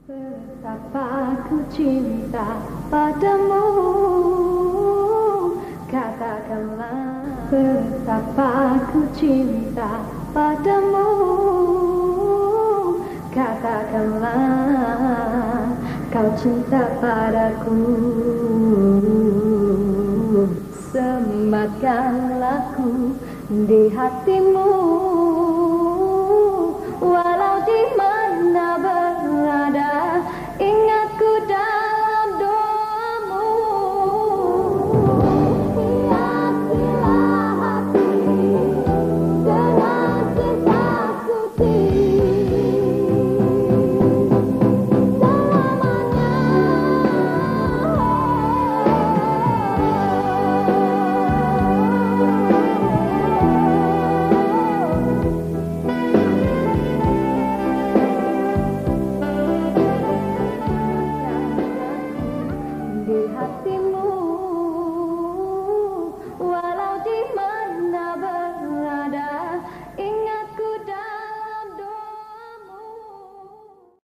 Betapa ku cinta padamu, katakanlah. Betapa ku cinta padamu, katakanlah kau cinta padaku. Sematkanlah ku di hatimu, walau di mana berada, ingat ku dalam doamu. Hiasilah hati dengan cinta suci selamanya. Di hatimu